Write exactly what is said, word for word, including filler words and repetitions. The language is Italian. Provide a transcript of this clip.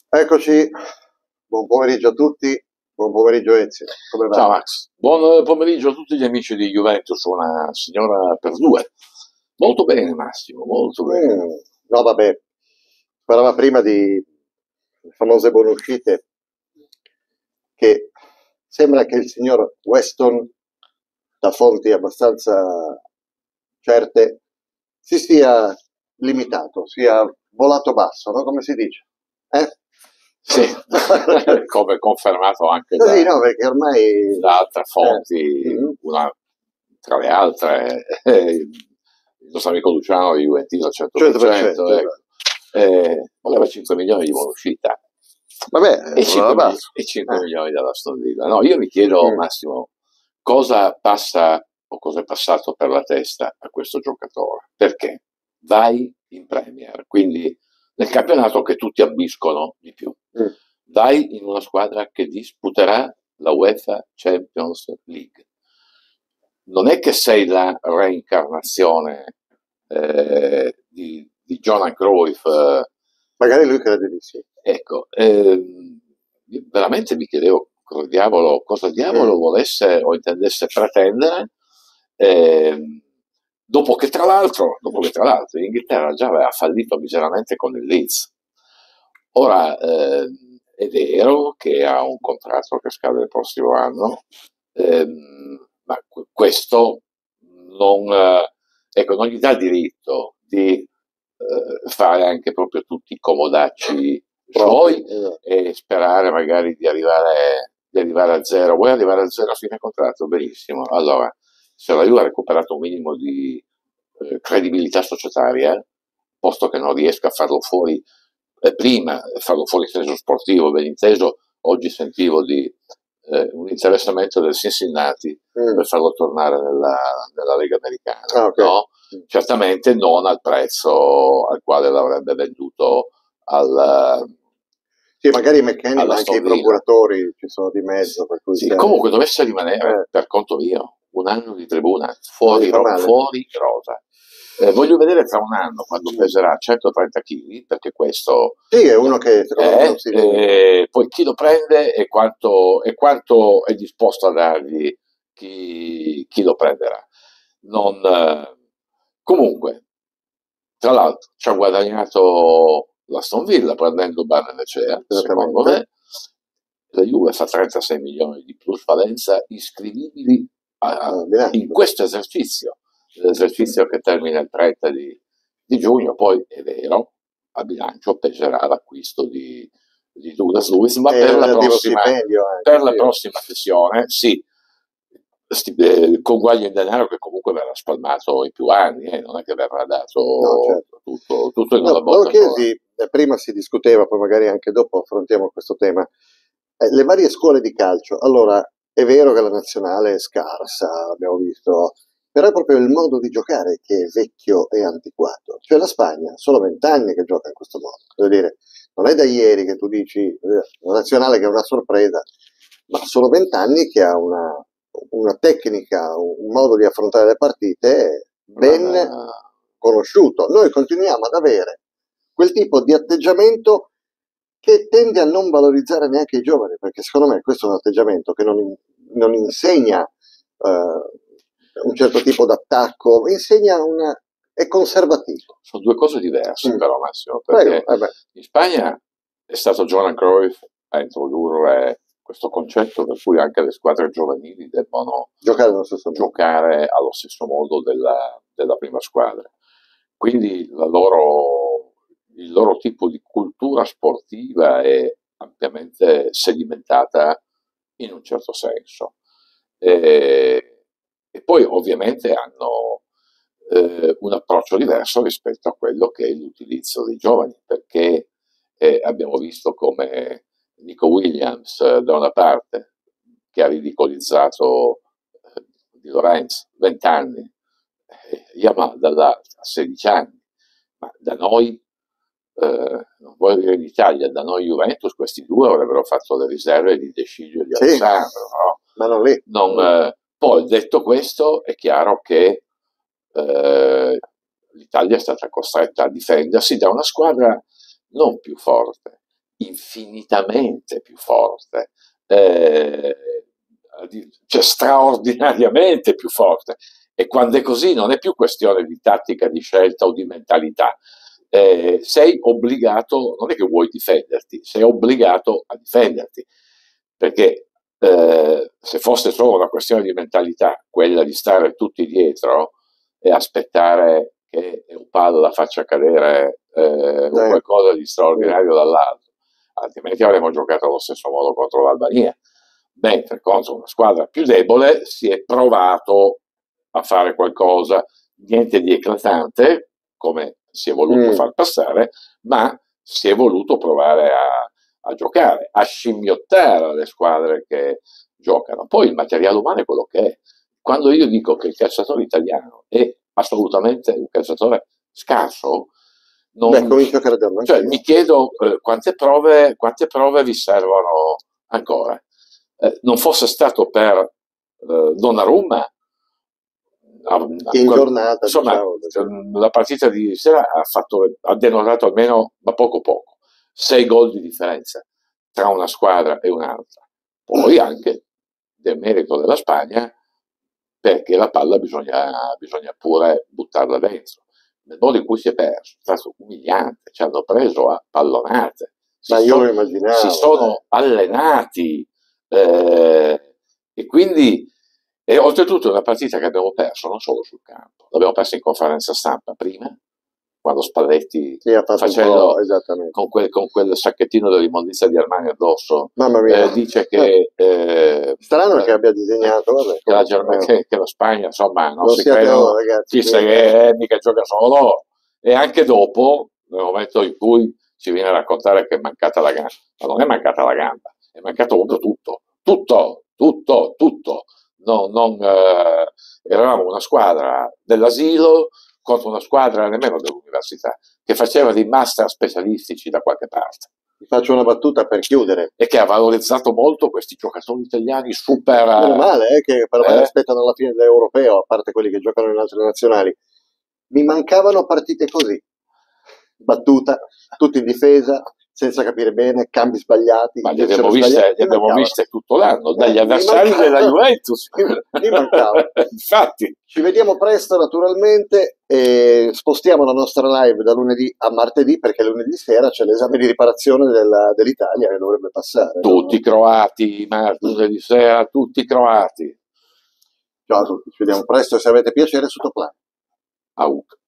Eccoci, buon pomeriggio a tutti, buon pomeriggio Ezio, come Ciao va? Max, buon pomeriggio a tutti gli amici di Juventus, una signora per due. Molto bene Massimo, molto bene. Mm, no vabbè, parlava prima di famose buonuscite che sembra che il signor Weston, da fonti abbastanza certe, si sia limitato, sia volato basso, no? Come si dice? Eh? Sì, come confermato anche Così, da, no, perché ormai... da altre eh, fonti, mm, una tra le altre, eh, il nostro amico Luciano di Juventino al cento per cento per cento, cento, ecco, esatto. eh, voleva cinque milioni di buonuscita Vabbè, e eh, volava 5, mili- basso. e cinque Eh, milioni dalla Aston Villa. No, io mi chiedo, mm. Massimo, cosa passa o cosa è passato per la testa a questo giocatore? Perché vai in Premier, quindi nel campionato che tutti ambiscono di più, Mm. vai in una squadra che disputerà la UEFA Champions League. Non è che sei la reincarnazione eh, di, di Johan Cruyff, eh, Magari lui crede di sì. ecco, ehm, io veramente mi chiedevo cosa diavolo, cosa Mm. diavolo volesse o intendesse pretendere, ehm, dopo che tra l'altro, dopo che tra l'altro in Inghilterra già aveva fallito miseramente con il Leeds. Ora, ehm, è vero che ha un contratto che scade il prossimo anno, ehm, ma que- questo non, eh, ecco, non gli dà diritto di eh, fare anche proprio tutti i comodacci Proprio, suoi esatto. e sperare magari di arrivare, di arrivare a zero. Vuoi arrivare a zero a fine contratto? Benissimo. Allora, se la Juve ha recuperato un minimo di eh, credibilità societaria, posto che non riesca a farlo fuori eh, prima, farlo fuori in senso sportivo, ben inteso, oggi sentivo di eh, un interessamento del Cincinnati Mm. per farlo tornare nella, nella Lega Americana, Ah, ok. no? Mm. Certamente non al prezzo al quale l'avrebbe venduto al, Sì, magari McKenny, ma alla anche i Aston Villa. procuratori ci sono di Sì, mezzo, per cui sì, c'è... comunque dovesse rimanere Eh, per conto mio un anno di tribuna non gli fuori, fa ro- male. fuori rosa. Eh, voglio vedere tra un anno quando Mm. peserà centotrenta chili, perché questo Sì, è uno che secondo me non è, si limita. eh, poi chi lo prende e quanto, e quanto è disposto a dargli chi, chi lo prenderà. Non, eh, comunque, tra l'altro, ci ha guadagnato l'Aston Villa prendendo Barnechea, secondo Esattamente. me. La Juve fa trentasei milioni di plusvalenza iscrivibili a- Ah, bilancio. in questo esercizio, l'esercizio che termina il trenta di, di giugno. Poi è vero, a bilancio peserà l'acquisto di, di Douglas Lewis, ma E il per la relativo prossima, stipendio anche, per la sì. prossima sessione, sì, sti- eh, conguaglio in denaro che comunque verrà spalmato in più anni, eh, non è che verrà No, dato certo. tutto, tutto in una No, volevo botta sola. chiederti, eh, prima si discuteva, poi magari anche dopo affrontiamo questo tema, eh, le varie scuole di calcio. Allora, è vero che la nazionale è scarsa, abbiamo visto, però è proprio il modo di giocare che è vecchio e antiquato. Cioè la Spagna, solo vent'anni che gioca in questo modo. Voglio dire, non è da ieri che tu dici, eh, una nazionale che è una sorpresa, ma sono vent'anni che ha una, una tecnica, un modo di affrontare le partite ben Ma, conosciuto. Noi continuiamo ad avere quel tipo di atteggiamento che tende a non valorizzare neanche i giovani, perché secondo me questo è un atteggiamento che non, in- non insegna eh, un certo tipo d'attacco, insegna una... è conservativo. sono due cose diverse Mm. però Massimo, Prego, perché eh beh, in Spagna è stato Johan Cruyff a introdurre questo concetto per cui anche le squadre giovanili devono giocare nello stesso modo. giocare allo stesso modo della, della prima squadra. Quindi la loro, il loro tipo di cultura sportiva è ampiamente sedimentata in un certo senso. E, e poi ovviamente hanno eh, un approccio diverso rispetto a quello che è l'utilizzo dei giovani, perché eh, abbiamo visto come Nico Williams eh, da una parte, che ha ridicolizzato eh, Di Lorenzo, venti anni, eh, Yamaha dall'altra, sedici anni, ma da noi, eh, non voglio dire in Italia, da noi Juventus questi due avrebbero fatto le riserve di De Sciglio e di Sì, Alessandro, no? ma non lì. Non, eh, poi detto questo è chiaro che eh, l'Italia è stata costretta a difendersi da una squadra non più forte, infinitamente più forte, eh, cioè straordinariamente più forte. E quando è così non è più questione di tattica, di scelta o di mentalità. Eh, sei obbligato, non è che vuoi difenderti, sei obbligato a difenderti, perché eh, se fosse solo una questione di mentalità, quella di stare tutti dietro e aspettare che un palo la faccia cadere eh, con qualcosa di straordinario dall'alto, altrimenti avremmo giocato allo stesso modo contro l'Albania. Mentre contro una squadra più debole si è provato a fare qualcosa, niente di eclatante, come si è voluto mm. far passare, ma si è voluto provare a, a giocare, a scimmiottare le squadre che giocano. Poi il materiale umano è quello che è. Quando io dico che il calciatore italiano è assolutamente un calciatore scarso, non, Beh, comincio a crederlo. Cioè, mi chiedo eh, quante, prove, quante prove vi servono ancora. Eh, non fosse stato per eh, Donnarumma, in giornata, insomma, diciamo, la partita di sera ha, fatto, ha denotato almeno, ma poco poco, sei gol di differenza tra una squadra e un'altra. Poi anche del merito della Spagna, perché la palla bisogna, bisogna pure buttarla dentro. Nel modo in cui si è perso è stato umiliante, ci hanno preso a pallonate, si, ma io sono, lo immaginavo, si sono eh. allenati eh, e quindi e oltretutto è una partita che abbiamo perso non solo sul campo, l'abbiamo persa in conferenza stampa prima, quando Spalletti sì, ha fatto facendo con, quel, con quel sacchettino dell'immondizia di Armani addosso, mamma mia. Eh, dice che eh, strano eh, che abbia disegnato vabbè, che, la Germania, che, che la Spagna insomma non, non si credono, ragazzi, chissà che mica gioca solo loro. E anche dopo, nel momento in cui ci viene a raccontare che è mancata la gamba, ma non è mancata la gamba, è mancato proprio tutto, tutto, tutto, tutto. No, non, eh, eravamo una squadra dell'asilo contro una squadra nemmeno dell'università che faceva dei master specialistici da qualche parte. Vi faccio una battuta per chiudere. E che ha valorizzato molto questi giocatori italiani super... Meno male eh, che per me eh? aspettano alla fine dell'europeo, a parte quelli che giocano in altre nazionali. Mi mancavano partite così. Battuta, tutti in difesa, senza capire bene, cambi sbagliati. Ma li abbiamo viste, li abbiamo viste tutto l'anno, dagli eh, avversari della Juventus. Mi mancava. Infatti. Ci vediamo presto naturalmente e spostiamo la nostra live da lunedì a martedì perché lunedì sera c'è l'esame di riparazione della, dell'Italia che dovrebbe passare. Tutti no? croati, ma lunedì sera tutti croati. Ciao a tutti, ci vediamo presto e se avete piacere sotto plano. Auk.